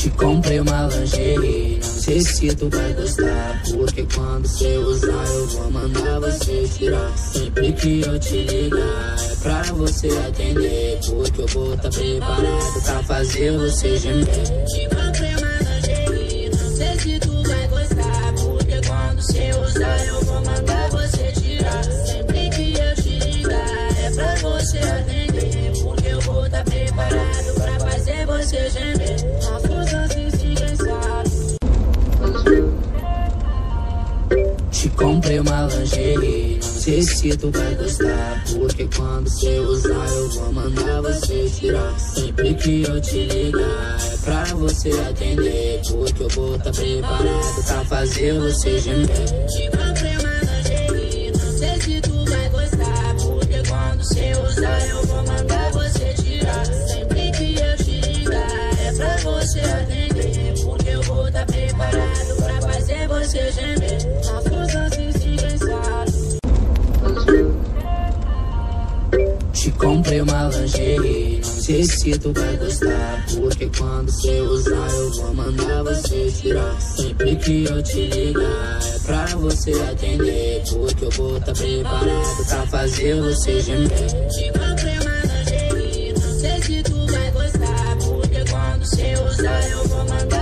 Te comprei uma lingerie, não sei se tu vai gostar, porque quando cê usar eu vou mandar você tirar. Sempre que eu te ligar é pra você atender, porque eu vou tá preparado pra fazer você gemer. Te comprei uma lingerie, não sei se tu vai gostar, porque quando cê usar eu vou mandar você tirar. Sempre que eu te ligar é pra você atender, porque eu vou tá preparado pra fazer você gemer. Te comprei uma lingerie, não sei se tu vai gostar, porque quando cê usar eu vou mandar você tirar. Sempre que eu te ligar é pra você atender, porque eu vou tá preparado pra fazer você gemer. Te comprei uma lingerie, não sei se tu vai gostar, porque quando cê usar eu vou mandar você tirar. Sempre que eu te ligar é pra você atender, porque eu vou tá preparado pra fazer você gemer. Te comprei uma lingerie, não sei se tu vai gostar, porque quando cê usar eu vou mandar você tirar. Sempre que eu te ligar é pra você atender, porque eu vou tá preparado pra fazer você gemer. Te comprei uma lingerie, não sei se tu vai gostar, porque quando cê usar eu vou mandar